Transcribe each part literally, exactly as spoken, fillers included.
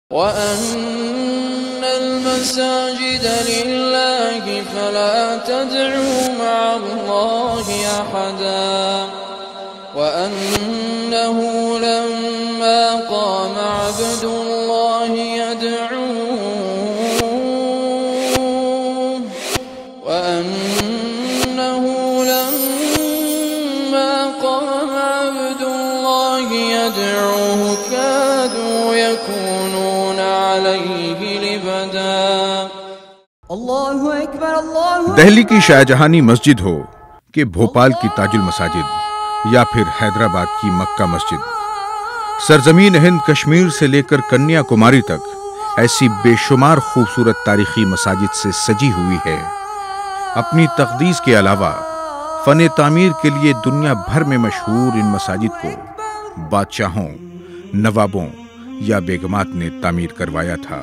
وَأَنَّ الْمَسَاجِدَ لِلَّهِ فَلَا تَدْعُوا مَعَ اللَّهِ أَحَدًا وَأَنَّهُ لَمَّا قَامَ عَبْدُ اللَّهِ يَدْعُوهُ وَأَنَّهُ لَمَّا قَامَ عَبْدُ اللَّهِ يَدْعُوهُ كَادُوا يَكُونُونَ عَلَيْهِ لِبَدًا۔ اللہ اکبر، اللہ دہلی کی شاہ جہانی مسجد ہو کہ بھوپال کی تاج المساجد یا پھر حیدرآباد کی مکہ مسجد، سرزمین ہند کشمیر سے لے کر کنیا کماری تک ایسی بے شمار خوبصورت تاریخی مساجد سے سجی ہوئی ہے۔ اپنی تقدیس کے علاوہ فن تعمیر کے لیے دنیا بھر میں مشہور ان مساجد کو بادشاہوں، نوابوں یا بیگمات نے تعمیر کروایا تھا۔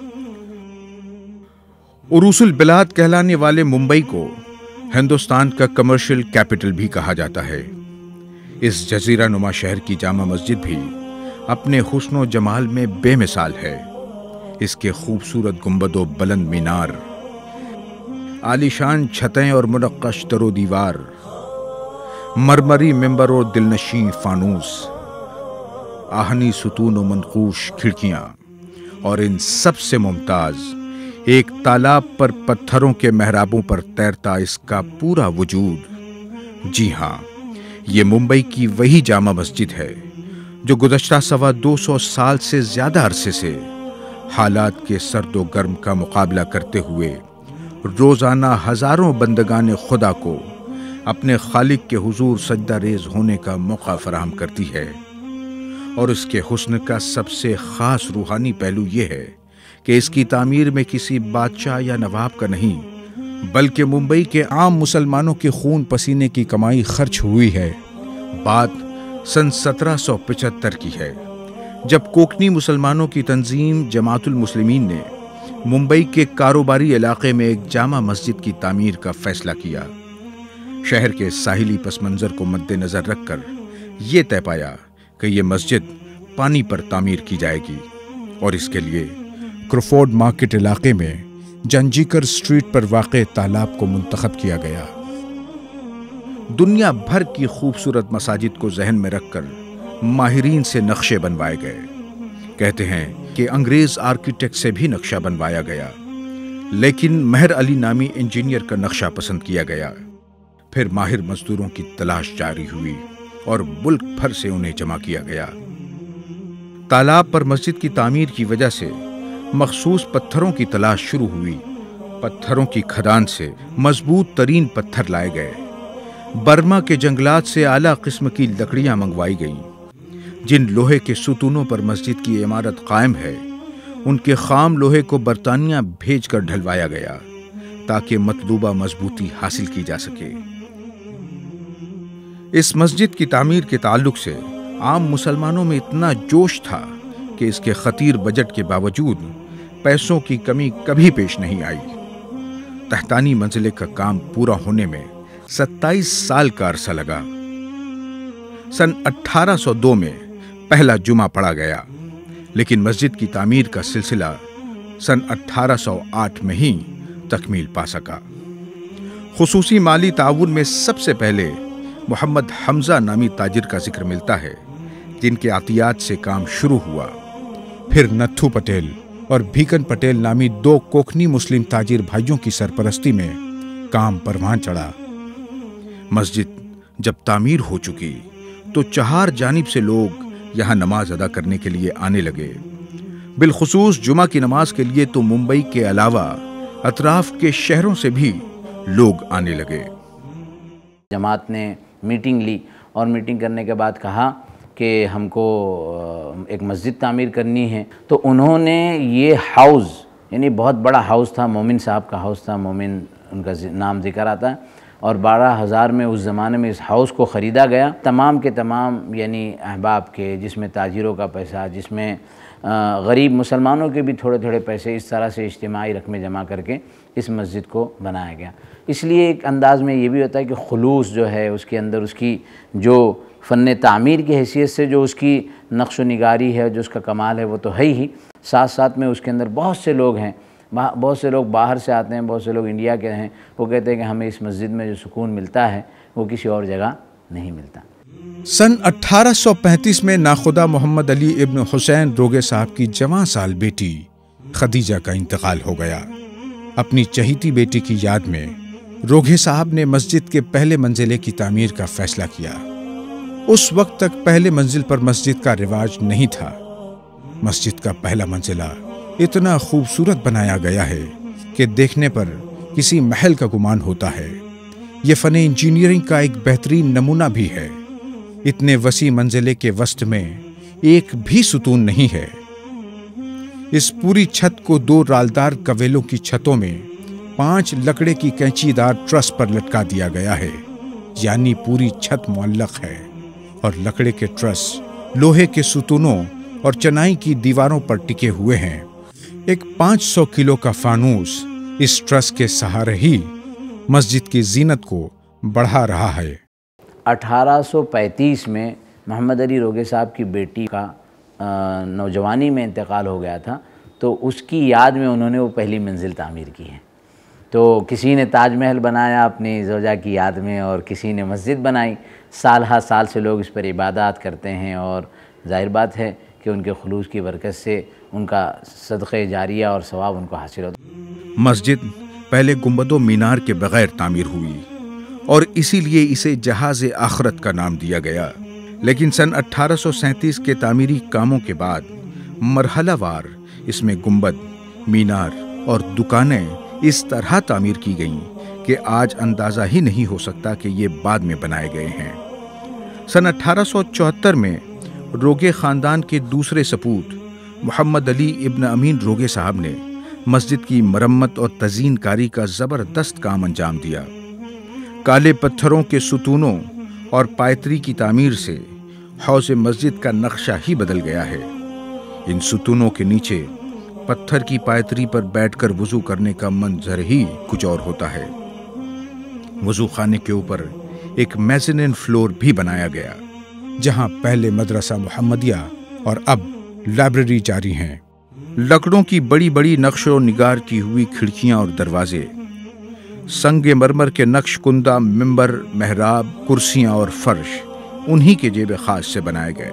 عروس البلاد کہلانے والے ممبئی کو ہندوستان کا کمرشل کیپٹل بھی کہا جاتا ہے۔ اس جزیرہ نما شہر کی جامع مسجد بھی اپنے حسن و جمال میں بے مثال ہے۔ اس کے خوبصورت گنبد و بلند مینار، عالیشان چھتیں اور منقش در و دیوار، مرمری ممبر اور دلنشین فانوس، آہنی ستون و منقوش کھڑکیاں، اور ان سب سے ممتاز ایک تالاب پر پتھروں کے محرابوں پر تیرتا اس کا پورا وجود۔ جی ہاں، یہ ممبئی کی وہی جامع مسجد ہے جو گزشتہ سوا دو سو سال سے زیادہ عرصے سے حالات کے سرد و گرم کا مقابلہ کرتے ہوئے روزانہ ہزاروں بندگان خدا کو اپنے خالق کے حضور سجدہ ریز ہونے کا موقع فراہم کرتی ہے۔ اور اس کے حسن کا سب سے خاص روحانی پہلو یہ ہے کہ اس کی تعمیر میں کسی بادشاہ یا نواب کا نہیں بلکہ ممبئی کے عام مسلمانوں کے خون پسینے کی کمائی خرچ ہوئی ہے۔ بات سن سترہ سو پچہتر کی ہے، جب کوکنی مسلمانوں کی تنظیم جماعت المسلمین نے ممبئی کے کاروباری علاقے میں ایک جامع مسجد کی تعمیر کا فیصلہ کیا۔ شہر کے ساحلی پس منظر کو مد نظر رکھ کر یہ طے پایا کہ یہ مسجد پانی پر تعمیر کی جائے گی، اور اس کے لیے کروفورڈ مارکیٹ علاقے میں جنجیکر سٹریٹ پر واقع تالاب کو منتخب کیا گیا۔ دنیا بھر کی خوبصورت مساجد کو ذہن میں رکھ کر ماہرین سے نقشے بنوائے گئے۔ کہتے ہیں کہ انگریز آرکیٹیکٹ سے بھی نقشہ بنوایا گیا، لیکن مہر علی نامی انجینئر کا نقشہ پسند کیا گیا۔ پھر ماہر مزدوروں کی تلاش جاری ہوئی اور ملک بھر سے انہیں جمع کیا گیا۔ تالاب پر مسجد کی تعمیر کی وجہ سے مخصوص پتھروں کی تلاش شروع ہوئی۔ پتھروں کی کھدان سے مضبوط ترین پتھر لائے گئے۔ برما کے جنگلات سے اعلیٰ قسم کی لکڑیاں منگوائی گئیں۔ جن لوہے کے ستونوں پر مسجد کی عمارت قائم ہے، ان کے خام لوہے کو برطانیہ بھیج کر ڈھلوایا گیا تاکہ مطلوبہ مضبوطی حاصل کی جا سکے۔ اس مسجد کی تعمیر کے تعلق سے عام مسلمانوں میں اتنا جوش تھا کہ اس کے خطیر بجٹ کے باوجود پیسوں کی کمی کبھی پیش نہیں آئی۔ تحتانی منزلے کا کام پورا ہونے میں ستائیس سال کا عرصہ لگا۔ سن اٹھارہ سو دو میں پہلا جمعہ پڑھا گیا، لیکن مسجد کی تعمیر کا سلسلہ سن اٹھارہ سو آٹھ میں ہی تکمیل پا سکا۔ خصوصی مالی تعاون میں سب سے پہلے محمد حمزہ نامی تاجر کا ذکر ملتا ہے، جن کے عطیات سے کام شروع ہوا۔ پھر نتھو پٹیل اور بھیکن پٹیل نامی دو کوکنی مسلم تاجر بھائیوں کی سرپرستی میں کام پروان چڑھا۔ مسجد جب تعمیر ہو چکی تو چہار جانب سے لوگ یہاں نماز ادا کرنے کے لیے آنے لگے۔ بالخصوص جمعہ کی نماز کے لیے تو ممبئی کے علاوہ اطراف کے شہروں سے بھی لوگ آنے لگے۔ جماعت نے میٹنگ لی اور میٹنگ کرنے کے بعد کہا کہ ہم کو ایک مسجد تعمیر کرنی ہے، تو انہوں نے یہ ہاؤس، یعنی بہت بڑا ہاؤس تھا، مومن صاحب کا ہاؤس تھا، مومن ان کا نام ذکر آتا ہے، اور بارہ ہزار میں اس زمانے میں اس ہاؤس کو خریدا گیا۔ تمام کے تمام یعنی احباب کے، جس میں تاجروں کا پیسہ، جس میں غریب مسلمانوں کے بھی تھوڑے تھوڑے پیسے، اس طرح سے اجتماعی رقمیں جمع کر کے اس مسجد کو بنایا گیا۔ اس لیے ایک انداز میں یہ بھی ہوتا ہے کہ خلوص جو ہے اس کے اندر، اس کی جو فن تعمیر کی حیثیت سے جو اس کی نقش و نگاری ہے، جو اس کا کمال ہے، وہ تو ہے ہی۔ ساتھ ساتھ میں اس کے اندر بہت سے لوگ ہیں، بہت سے لوگ باہر سے آتے ہیں، بہت سے لوگ انڈیا کے ہیں، وہ کہتے ہیں کہ ہمیں اس مسجد میں جو سکون ملتا ہے وہ کسی اور جگہ نہیں ملتا۔ سن اٹھارہ سو پینتیس میں ناخدا محمد علی ابن حسین روگے صاحب کی جوان سال بیٹی خدیجہ کا انتقال ہو گیا۔ اپنی چہیتی بیٹی کی یاد میں روگے صاحب نے مسجد کے پہلے منزلے کی تعمیر کا فیصلہ کیا۔ اس وقت تک پہلے منزل پر مسجد کا رواج نہیں تھا۔ مسجد کا پہلا منزلہ اتنا خوبصورت بنایا گیا ہے کہ دیکھنے پر کسی محل کا گمان ہوتا ہے۔ یہ فن انجینئرنگ کا ایک بہترین نمونہ بھی ہے۔ اتنے وسیع منزلے کے وسط میں ایک بھی ستون نہیں ہے۔ اس پوری چھت کو دو رالدار کویلوں کی چھتوں میں پانچ لکڑے کی کینچی دار ٹرس پر لٹکا دیا گیا ہے، یعنی پوری چھت معلق ہے اور لکڑے کے ٹرس لوہے کے ستونوں اور چنائی کی دیواروں پر ٹکے ہوئے ہیں۔ ایک پانچ سو کلو کا فانوس اس ٹرس کے سہارے ہی مسجد کی زینت کو بڑھا رہا ہے۔ اٹھارہ سو پینتیس میں محمد علی روگے صاحب کی بیٹی کا نوجوانی میں انتقال ہو گیا تھا، تو اس کی یاد میں انہوں نے وہ پہلی منزل تعمیر کی ہے۔ تو کسی نے تاج محل بنایا اپنی زوجہ کی یاد میں، اور کسی نے مسجد بنائی۔ سال ہر سال سے لوگ اس پر عبادات کرتے ہیں، اور ظاہر بات ہے کہ ان کے خلوص کی برکت سے ان کا صدقہ جاریہ اور ثواب ان کو حاصل ہوتا ہے۔ مسجد پہلے گنبد و مینار کے بغیر تعمیر ہوئی اور اسی لیے اسے جہاز آخرت کا نام دیا گیا، لیکن سن اٹھارہ سو سینتیس کے تعمیری کاموں کے بعد مرحلہ وار اس میں گنبد، مینار اور دکانیں اس طرح تعمیر کی گئیں کہ آج اندازہ ہی نہیں ہو سکتا کہ یہ بعد میں بنائے گئے ہیں۔ سن اٹھارہ سو چوہتر میں روگے خاندان کے دوسرے سپوت محمد علی ابن امین روگے صاحب نے مسجد کی مرمت اور تزئین کاری کا زبردست کام انجام دیا۔ کالے پتھروں کے ستونوں اور پائتری کی تعمیر سے حوض مسجد کا نقشہ ہی بدل گیا ہے۔ ان ستونوں کے نیچے پتھر کی پائتری پر بیٹھ کر وضو کرنے کا منظر ہی کچھ اور ہوتا ہے۔ وضو خانے کے اوپر ایک میزنین فلور بھی بنایا گیا، جہاں پہلے مدرسہ محمدیہ اور اب لائبریری جاری ہیں۔ لکڑوں کی بڑی بڑی نقش و نگار کی ہوئی کھڑکیاں اور دروازے، سنگ مرمر کے نقش کندہ ممبر، محراب، کرسیاں اور فرش انہی کے جیب خاص سے بنائے گئے۔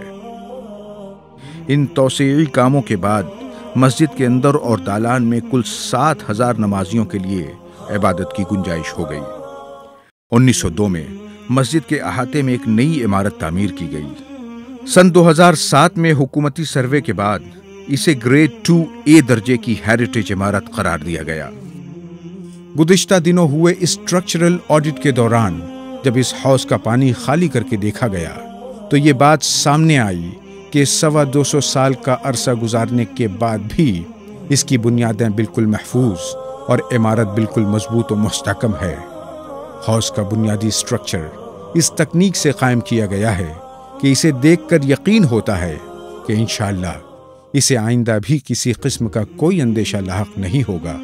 ان توسیعی کاموں کے بعد مسجد کے اندر اور دالان میں کل سات ہزار نمازیوں کے لیے عبادت کی گنجائش ہو گئی۔ انیس سو دو میں مسجد کے احاطے میں ایک نئی عمارت تعمیر کی گئی۔ سن دو ہزار سات میں حکومتی سروے کے بعد اسے گریڈ ٹو اے درجے کی ہیریٹیج عمارت قرار دیا گیا۔ گزشتہ دنوں ہوئے اسٹرکچرل آڈٹ کے دوران جب اس حوض کا پانی خالی کر کے دیکھا گیا تو یہ بات سامنے آئی کہ سوا دو سو سال کا عرصہ گزارنے کے بعد بھی اس کی بنیادیں بالکل محفوظ اور عمارت بالکل مضبوط و مستحکم ہے۔ حوض کا بنیادی اسٹرکچر اس تکنیک سے قائم کیا گیا ہے کہ اسے دیکھ کر یقین ہوتا ہے کہ انشاءاللہ اسے آئندہ بھی کسی قسم کا کوئی اندیشہ لاحق نہیں ہوگا۔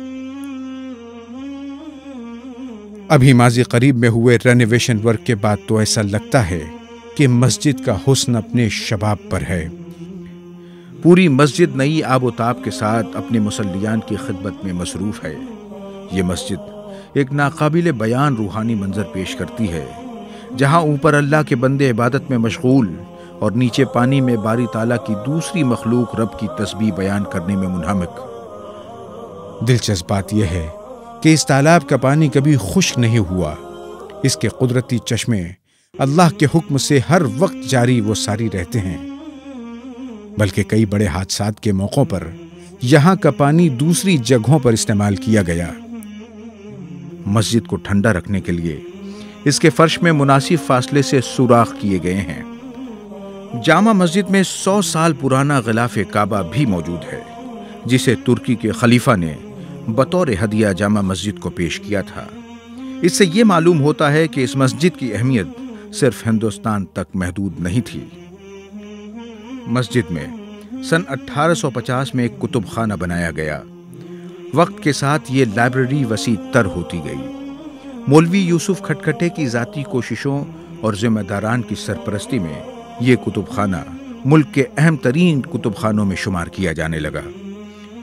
ابھی ماضی قریب میں ہوئے رینوویشن ورک کے بعد تو ایسا لگتا ہے کہ مسجد کا حسن اپنے شباب پر ہے۔ پوری مسجد نئی آب و تاب کے ساتھ اپنے مصلیان کی خدمت میں مصروف ہے۔ یہ مسجد ایک ناقابل بیان روحانی منظر پیش کرتی ہے، جہاں اوپر اللہ کے بندے عبادت میں مشغول اور نیچے پانی میں باری تعالیٰ کی دوسری مخلوق رب کی تسبیح بیان کرنے میں منہمک۔ دلچسپ بات یہ ہے کہ اس تالاب کا پانی کبھی خشک نہیں ہوا۔ اس کے قدرتی چشمے اللہ کے حکم سے ہر وقت جاری و ساری رہتے ہیں، بلکہ کئی بڑے حادثات کے موقعوں پر یہاں کا پانی دوسری جگہوں پر استعمال کیا گیا۔ مسجد کو ٹھنڈا رکھنے کے لیے اس کے فرش میں مناسب فاصلے سے سوراخ کیے گئے ہیں۔ جامع مسجد میں سو سال پرانا غلاف کعبہ بھی موجود ہے، جسے ترکی کے خلیفہ نے بطور ہدیہ جامع مسجد کو پیش کیا تھا۔ اس سے یہ معلوم ہوتا ہے کہ اس مسجد کی اہمیت صرف ہندوستان تک محدود نہیں تھی۔ مسجد میں سن اٹھارہ سو پچاس میں ایک کتب خانہ بنایا گیا۔ وقت کے ساتھ یہ لائبریری وسیع تر ہوتی گئی۔ مولوی یوسف کھٹکھٹے کی ذاتی کوششوں اور ذمہ داران کی سرپرستی میں یہ کتب خانہ ملک کے اہم ترین کتب خانوں میں شمار کیا جانے لگا۔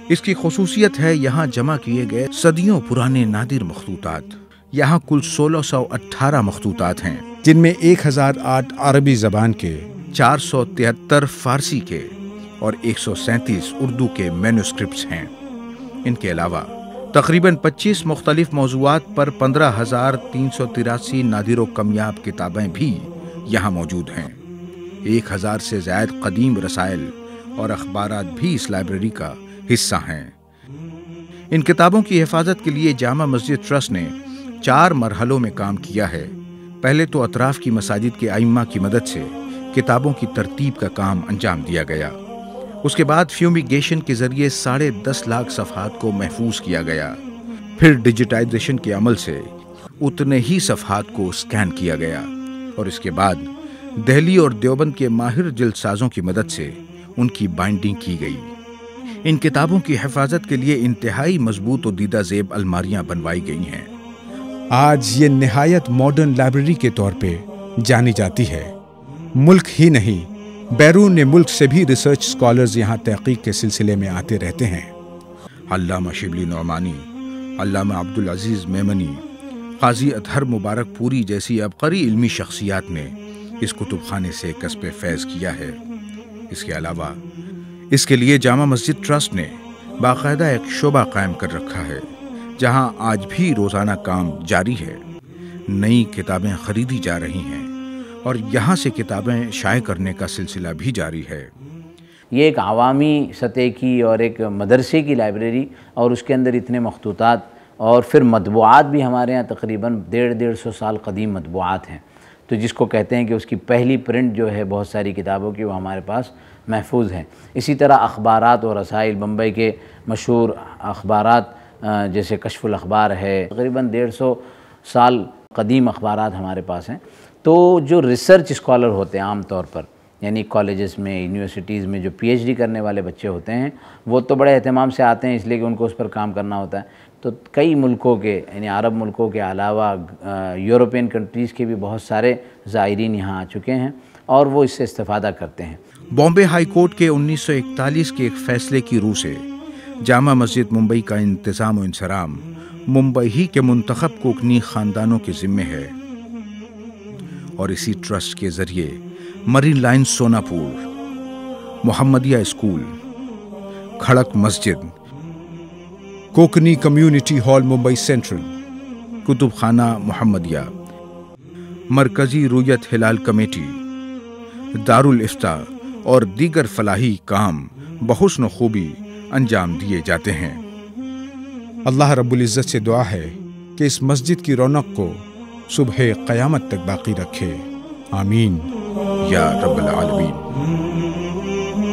اس کی خصوصیت ہے یہاں جمع کیے گئے صدیوں پرانے نادر مخطوطات۔ یہاں کل سولہ سو اٹھارہ مخطوطات ہیں، جن میں ایک ہزار آٹھ عربی زبان کے، چار سو تہتر فارسی کے اور ایک سو سینتیس اردو کے مینوسکرپٹس ہیں۔ ان کے علاوہ تقریباً پچیس مختلف موضوعات پر پندرہ ہزار تین سو تراسی نادر و کمیاب کتابیں بھی یہاں موجود ہیں۔ ایک ہزار سے زائد قدیم رسائل اور اخبارات بھی اس لائبریری کا حصہ ہیں۔ ان کتابوں کی حفاظت کے لیے جامع مسجد ٹرسٹ نے چار مرحلوں میں کام کیا ہے۔ پہلے تو اطراف کی مساجد کے ائمہ کی مدد سے کتابوں کی ترتیب کا کام انجام دیا گیا۔ اس کے بعد فیومیگیشن کے ذریعے ساڑھے دس لاکھ صفحات کو محفوظ کیا گیا۔ پھر ڈیجیٹائزیشن کے عمل سے اتنے ہی صفحات کو اسکین کیا گیا، اور اس کے بعد دہلی اور دیوبند کے ماہر جلد سازوں کی مدد سے ان کی بائنڈنگ کی گئی۔ ان کتابوں کی حفاظت کے لیے انتہائی مضبوط و دیدہ زیب الماریاں بنوائی گئی ہیں۔ آج یہ نہایت ماڈرن لائبریری کے طور پہ جانی جاتی ہے۔ ملک ہی نہیں، بیرون ملک سے بھی ریسرچ اسکالرز یہاں تحقیق کے سلسلے میں آتے رہتے ہیں۔ علامہ شبلی نعمانی، علامہ عبدالعزیز میمنی، قاضی اطہر مبارک پوری جیسی عبقری علمی شخصیات نے اس کتب خانے سے کسب فیض کیا ہے۔ اس کے علاوہ اس کے لیے جامع مسجد ٹرسٹ نے باقاعدہ ایک شعبہ قائم کر رکھا ہے، جہاں آج بھی روزانہ کام جاری ہے۔ نئی کتابیں خریدی جا رہی ہیں اور یہاں سے کتابیں شائع کرنے کا سلسلہ بھی جاری ہے۔ یہ ایک عوامی سطح کی اور ایک مدرسے کی لائبریری، اور اس کے اندر اتنے مخطوطات، اور پھر مطبوعات بھی ہمارے ہاں تقریباً ڈیڑھ ڈیڑھ سو سال قدیم مطبوعات ہیں، تو جس کو کہتے ہیں کہ اس کی پہلی پرنٹ جو ہے بہت ساری کتابوں کی وہ ہمارے پاس محفوظ ہیں۔ اسی طرح اخبارات اور رسائل، بمبئی کے مشہور اخبارات جیسے کشف الاخبار ہے، تقریباً ڈیڑھ سو سال قدیم اخبارات ہمارے پاس ہیں۔ تو جو ریسرچ اسکالر ہوتے ہیں عام طور پر، یعنی کالجز میں، یونیورسٹیز میں جو پی ایچ ڈی کرنے والے بچے ہوتے ہیں، وہ تو بڑے اہتمام سے آتے ہیں، اس لیے کہ ان کو اس پر کام کرنا ہوتا ہے۔ تو کئی ملکوں کے، یعنی عرب ملکوں کے علاوہ یورپین کنٹریز کے بھی بہت سارے زائرین یہاں آ چکے ہیں، اور وہ اس سے استفادہ کرتے ہیں۔ بامبے ہائی کورٹ کے انیس سو اکتالیس کے ایک فیصلے کی روح سے جامع مسجد ممبئی کا انتظام و انصرام ممبئی ہی کے منتخب کوکنی خاندانوں کے ذمے ہے، اور اسی ٹرسٹ کے ذریعے مرین لائن سوناپور، محمدیہ اسکول، کھڑک مسجد، Konkani community hall Mumbai Central, کتب خانہ محمدیہ، مرکزی رویت ہلال کمیٹی، دارالافتاء اور دیگر فلاحی کام بحسن و خوبی انجام دیے جاتے ہیں۔ اللہ رب العزت سے دعا ہے کہ اس مسجد کی رونق کو صبح قیامت تک باقی رکھے، آمین یا رب العالمین۔